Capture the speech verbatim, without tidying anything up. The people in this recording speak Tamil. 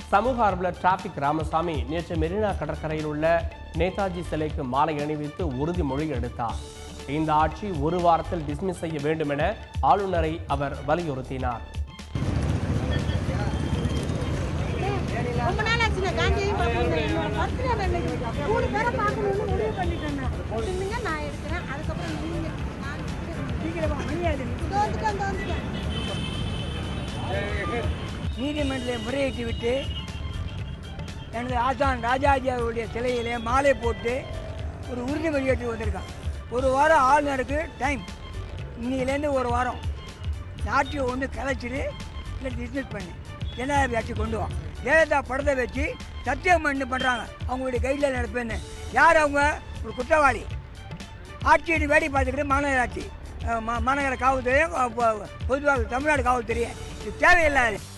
சமூக ஆர்வலர் டிராபிக் ராமசாமி நேற்று மெரினா கடற்கரையில் உள்ள நேதாஜி சிலைக்கு மாலை அணிவித்து உறுதிமொழி எடுத்தார். இந்த ஆட்சி ஒரு வாரத்தில் டிஸ்மிஸ் செய்ய வேண்டும் என ஆளுநரை அவர் வலியுறுத்தினார். நீதிமன்றத்தை முறையிட்டு விட்டு எனது ஆசான் ராஜாஜியாவுடைய சிலையிலே மாலை போட்டு ஒரு உறுதிமொழி எடுத்து வந்திருக்கான். ஒரு வாரம் ஆளுநருக்கு டைம், இன்னிலேருந்து ஒரு வாரம் நாட்டியை ஒன்று கலைச்சிட்டு இல்லை டிஸ்மிஸ் பண்ணி ஜனாதிபதி ஆட்சி கொண்டு வா. ஜெயலலிதா படத்தை வச்சு சத்தியம் பண்ணி பண்ணுறாங்க. அவங்களுடைய கைடில் நடப்பேன்னு யார் அவங்க? ஒரு குற்றவாளி. ஆட்சியை வேடி பார்த்துக்கிட்டு மாநகராட்சி மாநகர காவல்துறையும் பொதுவாக தமிழ்நாடு காவல்துறையும் இது தேவையில்லாது.